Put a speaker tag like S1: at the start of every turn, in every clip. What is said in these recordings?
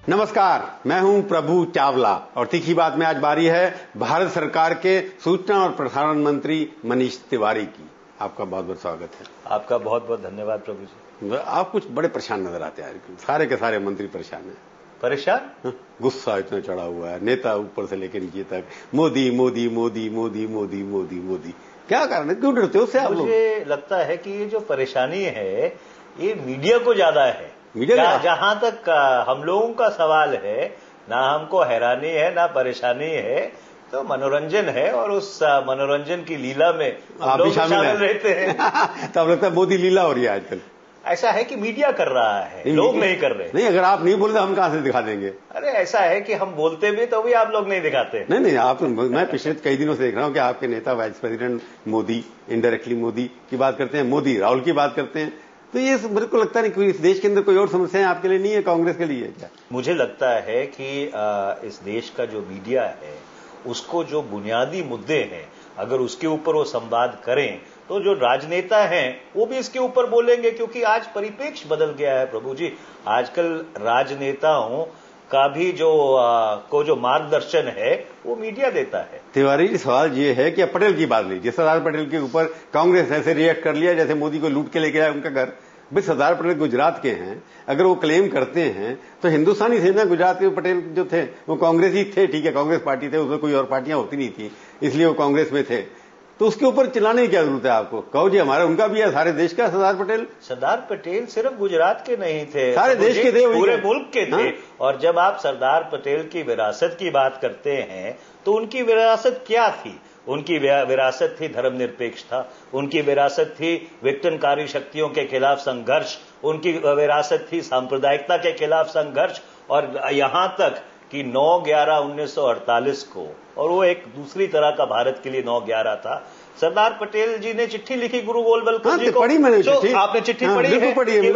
S1: नमस्कार, मैं हूं प्रभु चावला और तीखी बात में आज बारी है भारत सरकार के सूचना और प्रसारण मंत्री मनीष तिवारी की। आपका बहुत बहुत स्वागत है।
S2: आपका बहुत बहुत धन्यवाद प्रभु जी।
S1: आप कुछ बड़े परेशान नजर आते हैं, सारे के सारे मंत्री परेशान हैं।
S2: परेशान?
S1: गुस्सा इतना चढ़ा हुआ है, नेता ऊपर से लेकर नीचे तक मोदी मोदी मोदी मोदी मोदी मोदी मोदी। क्या कारण है, क्यों डरते हो उससे आप लोग?
S2: मुझे लगता है कि ये जो परेशानी है ये मीडिया को ज्यादा है। जहां तक हम लोगों का सवाल है, ना हमको हैरानी है ना परेशानी है, तो मनोरंजन है और उस मनोरंजन की लीला में
S1: आप भी शामिल
S2: रहते हैं।
S1: तब लगता है मोदी लीला हो रही है आजकल।
S2: ऐसा है कि मीडिया कर रहा है, लोग नहीं कर रहे।
S1: नहीं, अगर आप नहीं बोलते हम कहां से दिखा देंगे?
S2: अरे ऐसा है कि हम बोलते भी तो भी आप लोग नहीं दिखाते।
S1: नहीं, आप मैं पिछले कई दिनों से देख रहा हूं कि आपके नेता vice president Modi, indirectly Modi की बात करते हैं, मोदी राहुल की बात करते हैं। तो ये मेरे को लगता नहीं कि इस देश के अंदर कोई और समस्या है आपके लिए नहीं है, कांग्रेस के लिए क्या?
S2: मुझे लगता है कि इस देश का जो मीडिया है उसको जो बुनियादी मुद्दे हैं, अगर उसके ऊपर वो संवाद करें तो जो राजनेता हैं वो भी इसके ऊपर बोलेंगे, क्योंकि आज परिप्रेक्ष्य बदल गया है प्रभु जी। आजकल राजनेताओं का भी जो मार्गदर्शन है वो मीडिया देता है।
S1: तिवारी जी, सवाल ये है कि अब पटेल की बात लीजिए। सरदार पटेल के ऊपर कांग्रेस ऐसे रिएक्ट कर लिया जैसे मोदी को लूट के लेके आए उनका घर। भाई, सरदार पटेल गुजरात के हैं, अगर वो क्लेम करते हैं तो हिंदुस्तानी थे ना। गुजरात के पटेल जो थे वो कांग्रेस ही थे, ठीक है, कांग्रेस पार्टी थे, उसमें कोई और पार्टियां होती नहीं थी, इसलिए वो कांग्रेस में थे। तो उसके ऊपर चिल्लाने की क्या जरूरत है आपको? कहो जी हमारा उनका भी है, सारे देश का सरदार पटेल।
S2: सरदार पटेल सिर्फ गुजरात के नहीं थे,
S1: सारे देश के थे,
S2: पूरे मुल्क के थे।
S1: हाँ? और
S2: जब आप सरदार पटेल की विरासत की बात करते हैं तो उनकी विरासत क्या थी? उनकी विरासत थी धर्मनिरपेक्षता, उनकी विरासत थी विघटनकारी शक्तियों के खिलाफ संघर्ष, उनकी विरासत थी सांप्रदायिकता के खिलाफ संघर्ष, और यहां तक कि 9/11/1948 को, और वो एक दूसरी तरह का भारत के लिए 9/11 था, सरदार पटेल जी ने चिट्ठी लिखी गुरु गोलवलकर जी को।
S1: पढ़ी मैंने चिट्ठी।
S2: आपने चिट्ठी पढ़ी है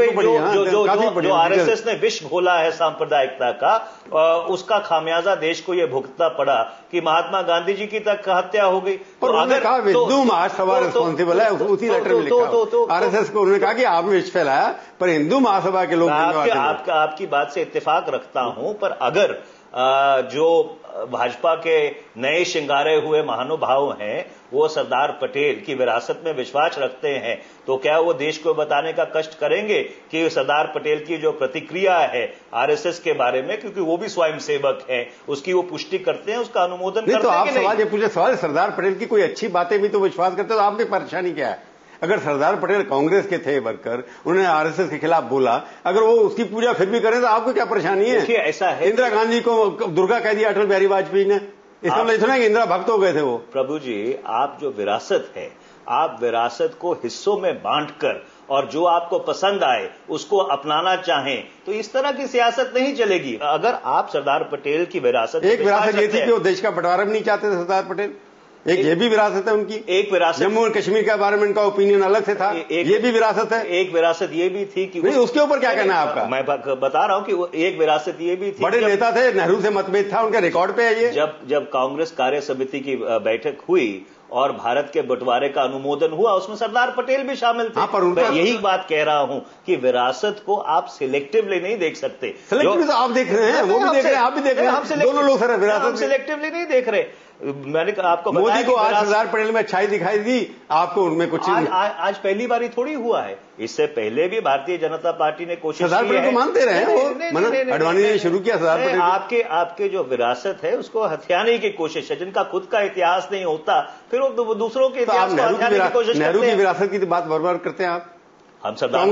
S2: कि जो आरएसएस ने विष घोला है सांप्रदायिकता का, उसका खामियाजा देश को यह भुगतना पड़ा कि महात्मा गांधी जी की तक हत्या हो गई।
S1: पर उन्होंने कहा हिंदू महासभा रिस्पॉन्सिबल है, उसी लेटर में लिखा आरएसएस को। उन्होंने कहा कि आपने विष फैलाया, पर हिंदू महासभा के लोग।
S2: आपकी बात से इत्तेफाक रखता हूं, पर अगर जो भाजपा के नए श्रृंगारे हुए महानुभाव हैं वो सरदार पटेल की विरासत में विश्वास रखते हैं, तो क्या वो देश को बताने का कष्ट करेंगे कि सरदार पटेल की जो प्रतिक्रिया है आरएसएस के बारे में, क्योंकि वो भी स्वयंसेवक हैं, उसकी वो पुष्टि करते हैं, उसका अनुमोदन करते हैं?
S1: तो आप सवाल ये पूछे, सवाल सरदार पटेल की कोई अच्छी बातें भी तो विश्वास करते, तो आपकी परेशानी क्या है? अगर सरदार पटेल कांग्रेस के थे वर्कर, उन्होंने आरएसएस के खिलाफ बोला, अगर वो उसकी पूजा फिर भी करें तो आपको क्या परेशानी है?
S2: देखिए, ऐसा है,
S1: इंदिरा गांधी को दुर्गा कह दिया अटल बिहारी वाजपेयी ने, इसका मतलब इतना कि इंदिरा भक्त हो गए थे वो।
S2: प्रभु जी, आप जो विरासत है, आप विरासत को हिस्सों में बांटकर और जो आपको पसंद आए उसको अपनाना चाहें तो इस तरह की सियासत नहीं चलेगी। अगर आप सरदार पटेल की विरासत,
S1: एक विरासत ये थी कि वो देश का बंटवारा भी नहीं चाहते थे सरदार पटेल, एक ये भी विरासत है उनकी।
S2: एक विरासत
S1: जम्मू और कश्मीर के बारे में उनका ओपिनियन अलग से था, ये भी विरासत है।
S2: एक विरासत ये भी थी कि
S1: नहीं, उसके ऊपर क्या कहना है आपका?
S2: मैं बता रहा हूं कि वो एक विरासत ये भी थी,
S1: बड़े नेता थे, नेहरू से मतभेद था, उनके रिकॉर्ड पे है ये।
S2: जब कांग्रेस कार्य समिति की बैठक हुई और भारत के बंटवारे का अनुमोदन हुआ, उसमें सरदार पटेल भी शामिल थे।
S1: पर
S2: मैं यही बात कह रहा हूं कि विरासत को आप सिलेक्टिवली नहीं देख सकते।
S1: सिलेक्टिवली तो आप देख रहे हैं, वो भी देख रहे हैं, आप भी देख रहे हैं, दोनों लोग सर विरासत
S2: हम सिलेक्टिवली नहीं देख रहे। मैंने आपको
S1: बताया मोदी को आज सरदार पटेल में अच्छाई दिखाई दी, आपको उनमें कुछ
S2: आज पहली बारी थोड़ी हुआ है, इससे पहले भी भारतीय जनता पार्टी ने कोशिश की है।
S1: सरदार पटेल को मानते रहे वो, अडवाणी ने शुरू किया सरदार पटेल।
S2: आपके जो विरासत है उसको हथियाने की कोशिश है, जिनका खुद का इतिहास नहीं होता फिर वो दूसरों के इतिहास को हथियाने की कोशिश करते हैं।
S1: नेहरू की विरासत की बात बार-बार करते हैं आप।
S2: हम सरदार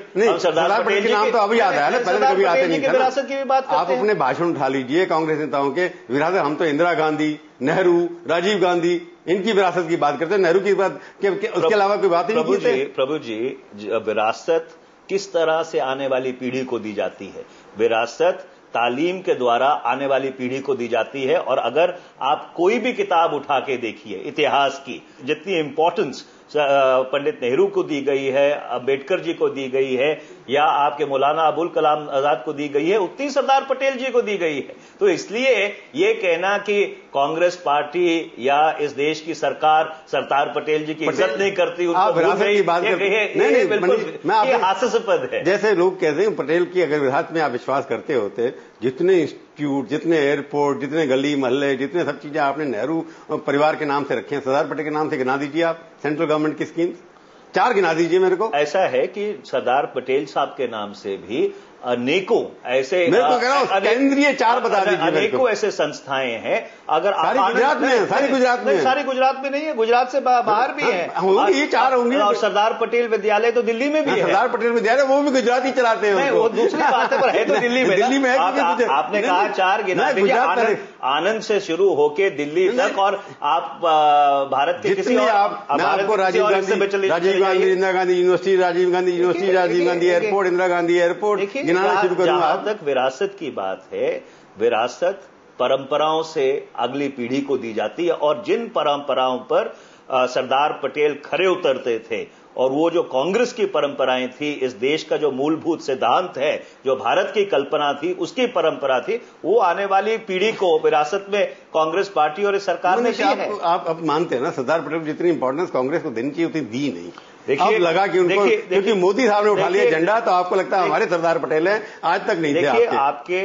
S2: पटेल
S1: के नाम तो अभी आता है ना, पहले कभी आते नहीं था।
S2: विरासत की भी बात करते हैं।
S1: आप अपने भाषण उठा लीजिए कांग्रेस नेताओं के विरासत, हम तो इंदिरा गांधी, नेहरू, राजीव गांधी, इनकी विरासत की बात करते हैं, नेहरू की बात उसके अलावा कोई बात नहीं की।
S2: प्रभु जी, विरासत किस तरह से आने वाली पीढ़ी को दी जाती है? विरासत तालीम के द्वारा आने वाली पीढ़ी को दी जाती है। और अगर आप कोई भी किताब उठा के देखिए इतिहास की, जितनी इंपॉर्टेंस पंडित नेहरू को दी गई है, अंबेडकर जी को दी गई है, या आपके मौलाना अबुल कलाम आजाद को दी गई है, उतनी सरदार पटेल जी को दी गई है। तो इसलिए ये कहना कि कांग्रेस पार्टी या इस देश की सरकार सरदार पटेल जी की इज्जत नहीं करती, उनको भूल रही, ये बिल्कुल हास्यास्पद है।
S1: जैसे लोग कहते हैं पटेल की अगर विरासत में आप विश्वास करते होते, जितने इंस्टीट्यूट, जितने एयरपोर्ट, जितने गली मोहल्ले, जितने सब चीजें आपने नेहरू परिवार के नाम से रखे हैं, सरदार पटेल के नाम से गिना दीजिए आप सेंट्रल गवर्नमेंट की स्कीम, 4 गिना दीजिए मेरे को।
S2: ऐसा है कि सरदार पटेल साहब के नाम से भी अनेकों ऐसे,
S1: मैं तो कह रहा हूं केंद्रीय 4 बता दीजिए,
S2: अनेकों ऐसे संस्थाएं हैं। अगर
S1: सारी गुजरात में है, सारी गुजरात में,
S2: सारी गुजरात में नहीं है, गुजरात से बाहर भी है,
S1: ये 4 होंगे।
S2: और सरदार पटेल विद्यालय तो दिल्ली में भी है।
S1: सरदार पटेल विद्यालय वो भी गुजरात ही चलाते हैं,
S2: वो दूसरी बात है, पर है तो दिल्ली में।
S1: दिल्ली में
S2: आपने कहा 4 गिना दीजिए, आनंद से शुरू होके दिल्ली तक, और आप भारत के किसी
S1: आपको Rajiv Gandhi Indira Gandhi university, Rajiv Gandhi university, Rajiv Gandhi airport, Indira Gandhi airport गिनाना शुरू करूंगा।
S2: जहां तक विरासत की बात है, विरासत परंपराओं से अगली पीढ़ी को दी जाती है, और जिन परंपराओं पर सरदार पटेल खरे उतरते थे, और वो जो कांग्रेस की परंपराएं थी, इस देश का जो मूलभूत सिद्धांत है, जो भारत की कल्पना थी, उसकी परंपरा थी, वो आने वाली पीढ़ी को विरासत में कांग्रेस पार्टी और इस सरकार ने दी है।
S1: आप मानते हैं ना सरदार पटेल जितनी इंपॉर्टेंस कांग्रेस को देनी चाहिए उतनी दी नहीं। अब लगा कि उनको, क्योंकि मोदी साहब ने उठा लिया झंडा, तो आपको लगता है हमारे सरदार पटेल हैं, आज तक नहीं थे।
S2: देखिए, आपके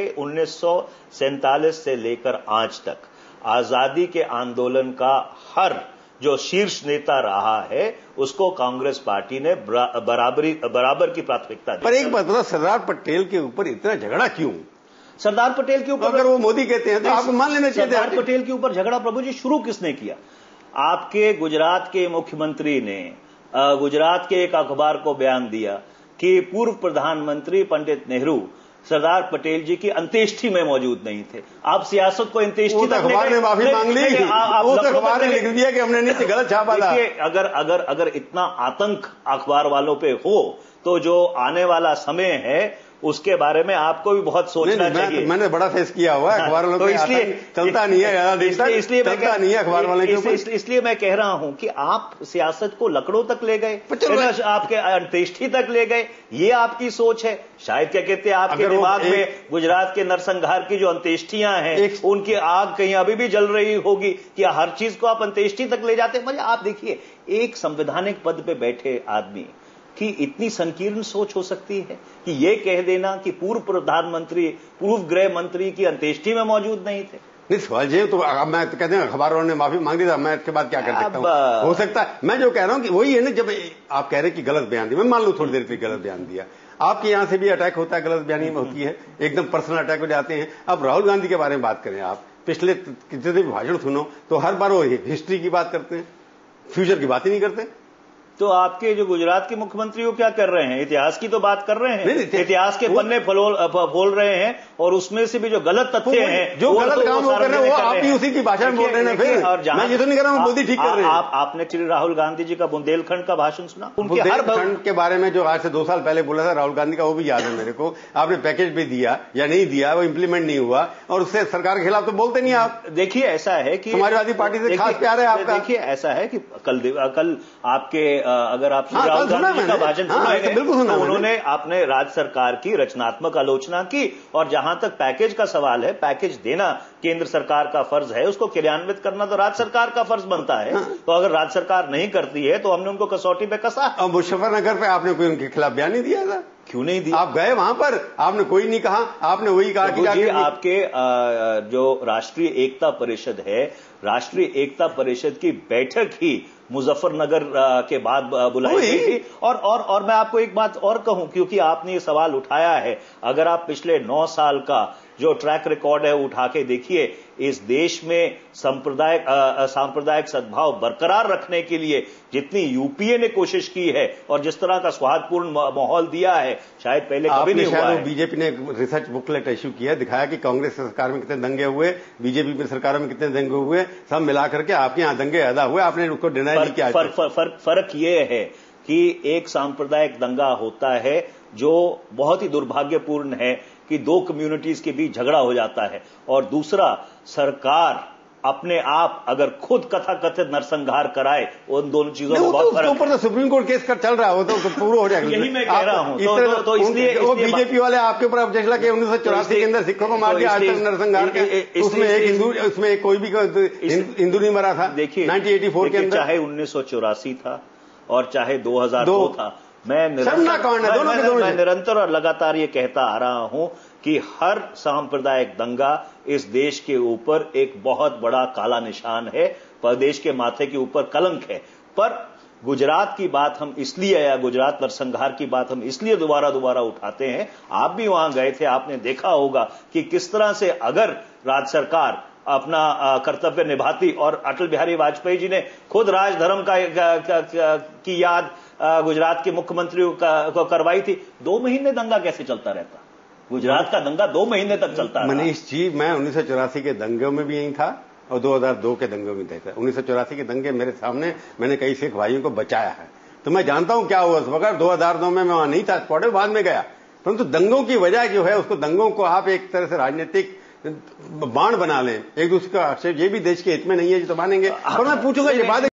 S2: 1947 से लेकर आज तक आजादी के आंदोलन का हर जो शीर्ष नेता रहा है, उसको कांग्रेस पार्टी ने बराबर की प्राथमिकता दी।
S1: पर एक बात बताओ, सरदार पटेल के ऊपर इतना झगड़ा क्यों?
S2: सरदार पटेल के ऊपर,
S1: अगर वो मोदी कहते हैं तो आपको मान लेना चाहिए।
S2: सरदार पटेल के ऊपर झगड़ा प्रभु जी शुरू किसने किया? आपके गुजरात के मुख्यमंत्री ने गुजरात के एक अखबार को बयान दिया कि पूर्व प्रधानमंत्री पंडित नेहरू सरदार पटेल जी की अंत्येष्टि में मौजूद नहीं थे। आप सियासत को अंत्येष्टि तक
S1: अखबार ने माफी मांग ली, वो तो अखबार ने लिख दिया कि हमने नीचे गलत छापा था।
S2: अगर इतना आतंक अखबार वालों पे हो, तो जो आने वाला समय है उसके बारे में आपको भी बहुत सोचना चाहिए।
S1: मैंने बड़ा फेस किया हुआ है अखबार वालों, तो इसलिए चलता नहीं है,
S2: इसलिए मैं कह रहा हूं कि आप सियासत को लकड़ों तक ले गए, आपके अंत्येष्टि तक ले गए, ये आपकी सोच है। शायद क्या कहते हैं, आपके दिमाग में गुजरात के नरसंहार की जो अंत्येष्टियां हैं, उनकी आग कहीं अभी भी जल रही होगी कि हर चीज को आप अंत्येष्टि तक ले जाते। मतलब आप देखिए, एक संवैधानिक पद पे बैठे आदमी कि इतनी संकीर्ण सोच हो सकती है कि यह कह देना कि पूर्व प्रधानमंत्री, पूर्व गृह मंत्री की अंत्येष्टि में मौजूद नहीं थे।
S1: नहीं सवाल जी, तो अब मैं कहते हैं अखबार वालों ने माफी मांग दी था, मैं इसके बाद क्या कर सकता हूं? हो सकता है, मैं जो कह रहा हूं कि वही है ना, जब आप कह रहे हैं कि गलत बयान दिया, मैं मान लू थोड़ी देर पे गलत बयान दिया, आपके यहां से भी अटैक होता है, गलत बयानी में होती है, एकदम पर्सनल अटैक हो जाते हैं। अब राहुल गांधी के बारे में बात करें, आप पिछले कितने भी भाषण सुनो तो हर बार वो हिस्ट्री की बात करते हैं, फ्यूचर की बात ही नहीं करते।
S2: तो आपके जो गुजरात के मुख्यमंत्री वो क्या कर रहे हैं? इतिहास की तो बात कर रहे हैं, इतिहास के पन्ने खोल रहे हैं, और उसमें से भी जो गलत तथ्य हैं,
S1: जो गलत काम वो कर रहे हैं, वो आप भी उसी की भाषा में बोल रहे हैं। फिर मैं ये तो नहीं कर रहा हूं मोदी ठीक कर रहे हैं।
S2: आपने श्री राहुल गांधी जी का बुंदेलखंड का भाषण सुना?
S1: बुंदेलखंड के बारे में जो आज से 2 साल पहले बोला था राहुल गांधी का, वो भी याद है मेरे को। आपने पैकेज भी दिया या नहीं दिया, वो इंप्लीमेंट नहीं हुआ, और उससे सरकार के खिलाफ तो बोलते नहीं आप।
S2: देखिए, ऐसा है कि
S1: समाजवादी पार्टी से खास प्यार है आपका।
S2: देखिए, ऐसा है कि कल आपके अगर आप राहुल गांधी जी का भाषण सुना है, तो उन्होंने अपने राज्य सरकार की रचनात्मक आलोचना की, और जहां तक पैकेज का सवाल है, पैकेज देना केंद्र सरकार का फर्ज है, उसको क्रियान्वित करना तो राज्य सरकार का फर्ज बनता है। तो अगर राज्य सरकार नहीं करती है तो हमने उनको कसौटी पे कसा।
S1: अब मुजफ्फरनगर पे आपने कोई उनके खिलाफ बयान नहीं दिया था?
S2: क्यों नहीं दिया?
S1: आप गए वहां पर, आपने कोई नहीं कहा, आपने वही कहा कि
S2: आपके जो राष्ट्रीय एकता परिषद है, राष्ट्रीय एकता परिषद की बैठक ही मुजफ्फरनगर के बाद बुलाई गई थी। और मैं आपको एक बात और कहूं, क्योंकि आपने ये सवाल उठाया है, अगर आप पिछले 9 साल का जो ट्रैक रिकॉर्ड है उठा के देखिए, इस देश में सांप्रदायिक सद्भाव बरकरार रखने के लिए जितनी यूपीए ने कोशिश की है और जिस तरह का सौहार्दपूर्ण माहौल दिया है, शायद पहले कभी नहीं हुआ है।
S1: बीजेपी ने रिसर्च बुकलेट इश्यू किया, दिखाया कि कांग्रेस सरकार में कितने दंगे हुए, बीजेपी में सरकारों में कितने दंगे हुए, सब मिलाकर के आपके यहां दंगे अदा हुए, आपने उसको डिनाई नहीं किया।
S2: फर्क ये है कि एक सांप्रदायिक दंगा होता है जो बहुत ही दुर्भाग्यपूर्ण है कि 2 कम्युनिटीज के बीच झगड़ा हो जाता है, और दूसरा सरकार अपने आप अगर खुद कथाकथित नरसंहार कराए उन दोनों चीजों में बहुत फर्क।
S1: ऊपर तो सुप्रीम कोर्ट केस कर चल रहा हो तो पूरा हो जाएगा।
S2: यही मैं कह रहा हूं। तो इसलिए
S1: वो बीजेपी वाले आपके ऊपर ऑब्जेक्शन लगे 1984 के अंदर सिखों को मार दिया, आज तक नरसंहार के उसमें एक हिंदू, उसमें कोई भी हिंदू नहीं मरा था।
S2: देखिए
S1: 1984 के अंदर,
S2: चाहे 1984 था और चाहे 2002 था, मैं निरंतर और लगातार ये कहता आ रहा हूं कि हर सांप्रदायिक दंगा इस देश के ऊपर एक बहुत बड़ा काला निशान है, प्रदेश के माथे के ऊपर कलंक है। पर गुजरात की बात हम इसलिए, या गुजरात नरसंहार की बात हम इसलिए दोबारा उठाते हैं, आप भी वहां गए थे, आपने देखा होगा कि किस तरह से अगर राज्य सरकार अपना कर्तव्य निभाती, और अटल बिहारी वाजपेयी जी ने खुद राजधर्म की याद गुजरात के मुख्यमंत्री को करवाई थी, 2 महीने दंगा कैसे चलता रहता? गुजरात का दंगा 2 महीने तक चलता रहा।
S1: मनीष जी, मैं 1984 के दंगे में भी यही था और 2002 के दंगे में भी था। 1984 के दंगे मेरे सामने, मैंने कई सिख भाइयों को बचाया है, तो मैं जानता हूं क्या हुआ उस वक्त। 2002 में मैं वहां नहीं था, स्पॉट बाद में गया, परंतु दंगों की वजह जो है, उसको दंगों को आप एक तरह से राजनीतिक बाण बना लें, एक दूसरे का आक्षेप, ये भी देश के हित में नहीं है, जो तो मानेंगे। और मैं पूछूंगा ये बात